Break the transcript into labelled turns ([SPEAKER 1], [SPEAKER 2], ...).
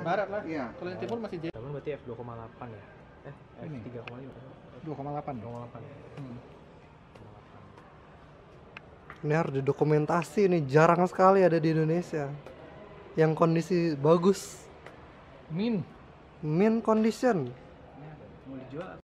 [SPEAKER 1] barat lah.
[SPEAKER 2] Iya.
[SPEAKER 1] Kalau yang timur masih
[SPEAKER 3] Diamond berarti F2,8 ya?
[SPEAKER 1] Ini.
[SPEAKER 3] F3,5.
[SPEAKER 1] 2,8.
[SPEAKER 3] 2,8 ya?
[SPEAKER 4] Ini harus didokumentasi nih, jarang sekali ada di Indonesia yang kondisi bagus,
[SPEAKER 1] Min.
[SPEAKER 4] mint condition.
[SPEAKER 3] Mau dijual